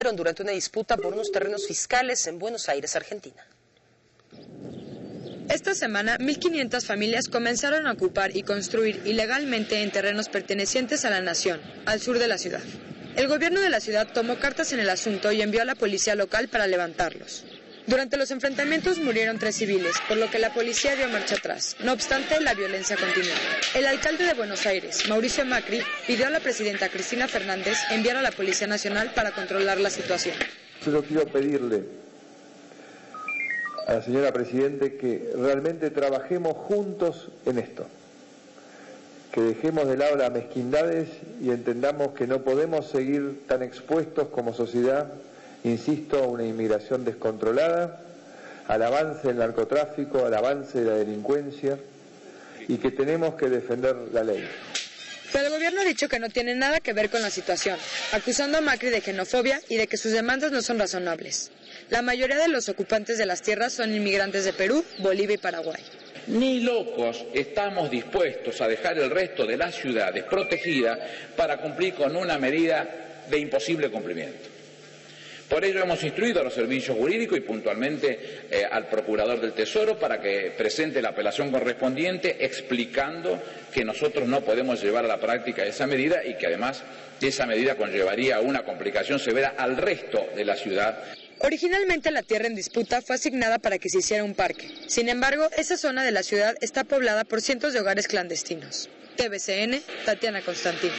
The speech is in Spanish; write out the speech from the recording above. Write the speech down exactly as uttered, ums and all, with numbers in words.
murieron durante una disputa por unos terrenos fiscales en Buenos Aires, Argentina. Esta semana, mil quinientas familias comenzaron a ocupar y construir ilegalmente en terrenos pertenecientes a la nación, al sur de la ciudad. El gobierno de la ciudad tomó cartas en el asunto y envió a la policía local para levantarlos. Durante los enfrentamientos murieron tres civiles, por lo que la policía dio marcha atrás. No obstante, la violencia continuó. El alcalde de Buenos Aires, Mauricio Macri, pidió a la presidenta Cristina Fernández enviar a la Policía Nacional para controlar la situación. Yo quiero pedirle a la señora Presidenta que realmente trabajemos juntos en esto, que dejemos de lado las mezquindades y entendamos que no podemos seguir tan expuestos como sociedad, insisto, a una inmigración descontrolada, al avance del narcotráfico, al avance de la delincuencia, y que tenemos que defender la ley. Pero el gobierno ha dicho que no tiene nada que ver con la situación, acusando a Macri de xenofobia y de que sus demandas no son razonables. La mayoría de los ocupantes de las tierras son inmigrantes de Perú, Bolivia y Paraguay. Ni locos estamos dispuestos a dejar el resto de la ciudad desprotegida para cumplir con una medida de imposible cumplimiento. Por ello hemos instruido a los servicios jurídicos y puntualmente eh, al Procurador del Tesoro para que presente la apelación correspondiente explicando que nosotros no podemos llevar a la práctica esa medida y que además esa medida conllevaría una complicación severa al resto de la ciudad. Originalmente la tierra en disputa fue asignada para que se hiciera un parque. Sin embargo, esa zona de la ciudad está poblada por cientos de hogares clandestinos. T V C N, Tatiana Constantino.